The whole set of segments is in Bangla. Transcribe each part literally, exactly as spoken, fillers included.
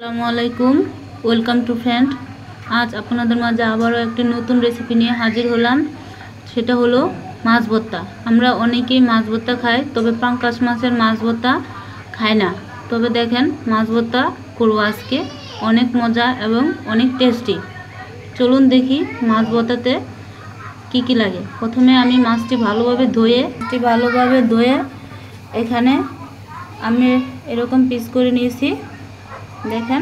আসসালামু আলাইকুম, ওয়েলকাম টু ফ্রেন্ড। আজ আপনাদের মাঝে আবারও একটি নতুন রেসিপি নিয়ে হাজির হলাম। সেটা হলো মাছ ভর্তা। আমরা অনেকেই মাছ ভর্তা খাই, তবে পাঙ্গাস মাছের মাছ ভর্তা খাই না। তবে দেখেন, মাছ ভর্তা করবো আজকে, অনেক মজা এবং অনেক টেস্টি। চলুন দেখি মাছ ভর্তাতে কি কি লাগে। প্রথমে আমি মাছটি ভালোভাবে ধুয়ে মাছটি ভালোভাবে ধুয়ে এখানে আমি এরকম পিস করে নিয়েছি। দেখেন,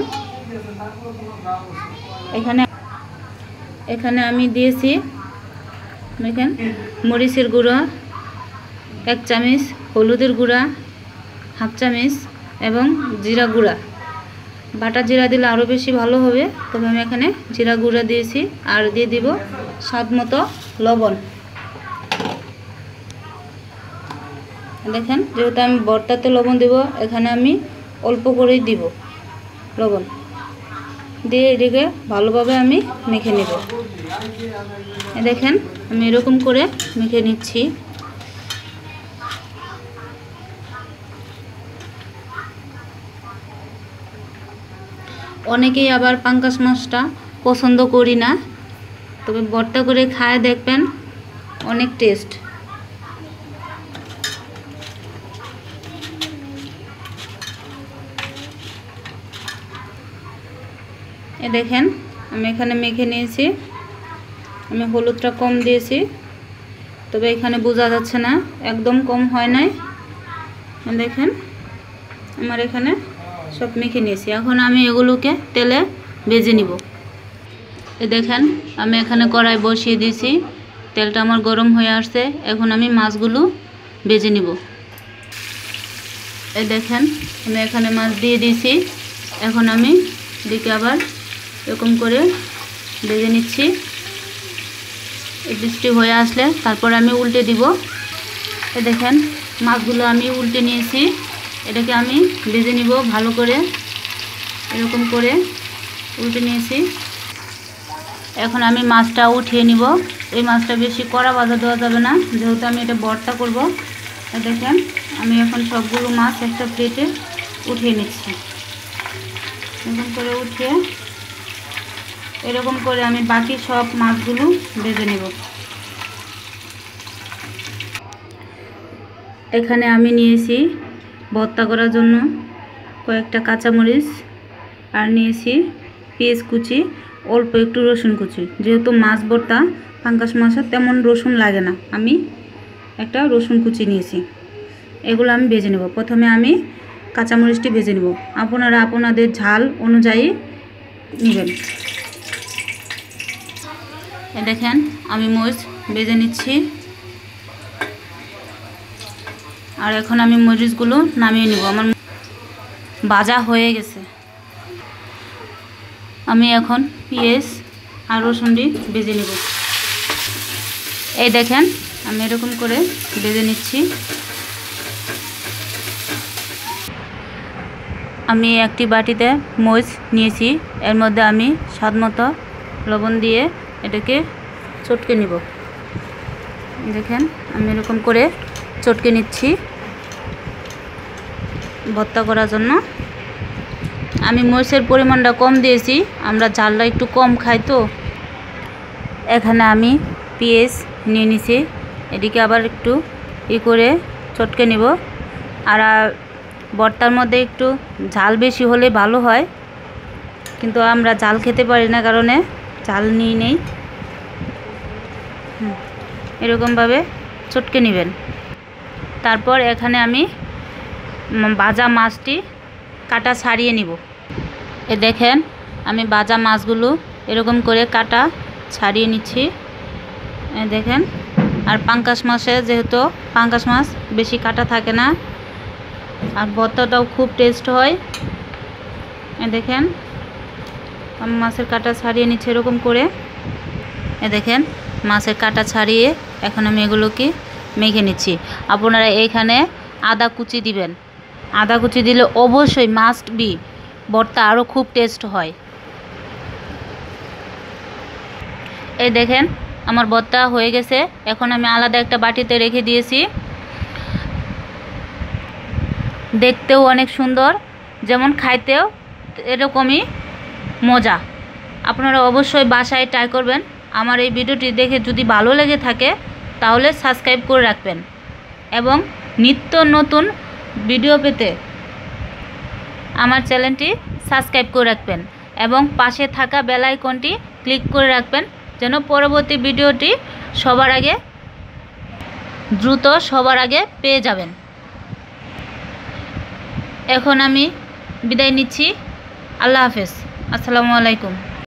এখানে এখানে আমি দিয়েছি দেখেন মরিচের গুঁড়া এক চামচ, হলুদের গুঁড়া হাফ চামচ এবং জিরা গুঁড়া। বাটা জিরা দিলে আরও বেশি ভালো হবে, তবে আমি এখানে জিরা গুঁড়া দিয়েছি। আর দিয়ে দিব স্বাদ মতো লবণ। দেখেন, যেহেতু আমি ভর্তাতে লবণ দেব, এখানে আমি অল্প করেই দিব লবণ দিয়ে এদিকে ভালোভাবে আমি মেখে নেব। দেখেন, আমি এরকম করে মেখে নিচ্ছি। অনেকেই আবার পাঙ্গাস মাছটা পছন্দ করি না, তবে ভর্তা করে খায় দেখবেন অনেক টেস্ট। এ দেখেন, আমি এখানে মেখে নিয়েছি। আমি হলুদটা কম দিয়েছি, তবে এখানে বোঝা যাচ্ছে না, একদম কম হয় নাই। দেখেন, আমার এখানে সব মেখে নিয়েছি। এখন আমি এগুলোকে তেলে ভেজে নিব। এ দেখেন, আমি এখানে কড়াই বসিয়ে দিয়েছি, তেলটা আমার গরম হয়ে আসছে। এখন আমি মাছগুলো ভেজে নিব। এই দেখেন, আমি এখানে মাছ দিয়ে দিয়েছি। এখন আমি দিকে আবার এরকম করে ভেজে নিচ্ছি। এই বৃষ্টি হয়ে আসলে তারপর আমি উল্টে দিব। এ দেখেন, মাছগুলো আমি উল্টে নিয়েছি। এটাকে আমি ভেজে নিব ভালো করে, এরকম করে উল্টে নিয়েছি। এখন আমি মাছটা উঠিয়ে নিব। এই মাছটা বেশি কড়া ভাজা দেওয়া যাবে না, যেহেতু আমি এটা ভর্তা করব। দেখেন, আমি এখন সবগুলো মাছ একটা প্লেটে উঠিয়ে নিচ্ছি। এরকম করে উঠিয়ে এরকম করে আমি বাকি সব মাছগুলো ভেজে নেব। এখানে আমি নিয়েছি ভর্তা করার জন্য কয়েকটা কাঁচামরিচ, আর নিয়েছি পেঁয়াজ কুচি, অল্প একটু রসুন কুচি। যেহেতু মাছ ভর্তা পাঙ্গাস মাছের তেমন রসুন লাগে না, আমি একটা রসুন কুচি নিয়েছি। এগুলো আমি ভেজে নেব। প্রথমে আমি কাঁচামরিচটি ভেজে নেব। আপনারা আপনাদের ঝাল অনুযায়ী নেবেন। দেখেন, আমি মরিচ ভেজে নিচ্ছি। আর এখন আমি মরিচগুলো নামিয়ে নিব। আমার ভাজা হয়ে গেছে। আমি এখন পেঁয়াজ আর রসুনটি ভেজে নিব। এই দেখেন, আমি এরকম করে ভেজে নিচ্ছি। আমি একটি বাটিতে মরিচ নিয়েছি, এর মধ্যে আমি স্বাদ মতো লবণ দিয়ে এটাকে চটকে নিব। দেখেন, আমি এরকম করে চটকে নিচ্ছি ভর্তা করার জন্য। আমি মরিচের পরিমাণটা কম দিয়েছি, আমরা ঝালটা একটু কম খাই তো। এখানে আমি পেঁয়াজ নিয়ে নিছি, এদিকে আবার একটু ই করে চটকে নিব। আর ভর্তার মধ্যে একটু ঝাল বেশি হলে ভালো হয়, কিন্তু আমরা ঝাল খেতে পারি না কারণে ঝাল নিয়ে নেই। এরকমভাবে চটকে নেবেন। তারপর এখানে আমি ভাজা মাছটি কাটা ছাড়িয়ে নিব। এ দেখেন, আমি ভাজা মাছগুলো এরকম করে কাটা ছাড়িয়ে নিচ্ছি। দেখেন, আর পাঙ্গাস মাছে যেহেতু পাঙ্গাস মাছ বেশি কাটা থাকে না, আর ভর্তাটাও খুব টেস্ট হয়। এ দেখেন, আমি মাছের কাটা ছাড়িয়ে নিচ্ছি এরকম করে। এ দেখেন, মাছের কাটা ছাড়িয়ে এখন আমি এগুলোকে মেখে নিচ্ছি। আপনারা এইখানে আদা কুচি দিবেন। আদা কুচি দিলে অবশ্যই মাস্ট বি, ভর্তা আরও খুব টেস্ট হয়। এই দেখেন, আমার ভর্তা হয়ে গেছে। এখন আমি আলাদা একটা বাটিতে রেখে দিয়েছি। দেখতেও অনেক সুন্দর, যেমন খাইতেও এরকমই মজা। আপনারা অবশ্যই বাসায় ট্রাই করবেন। আমার এই ভিডিওটি দেখে যদি ভালো লেগে থাকে তাহলে সাবস্ক্রাইব করে রাখবেন এবং নিত্য নতুন ভিডিও পেতে আমার চ্যানেলটি সাবস্ক্রাইব করে রাখবেন এবং পাশে থাকা বেল আইকনটি ক্লিক করে রাখবেন যেন পরবর্তী ভিডিওটি সবার আগে দ্রুত সবার আগে পেয়ে যাবেন। এখন আমি বিদায় নিচ্ছি। আল্লাহ হাফেজ। আসসালামু আলাইকুম।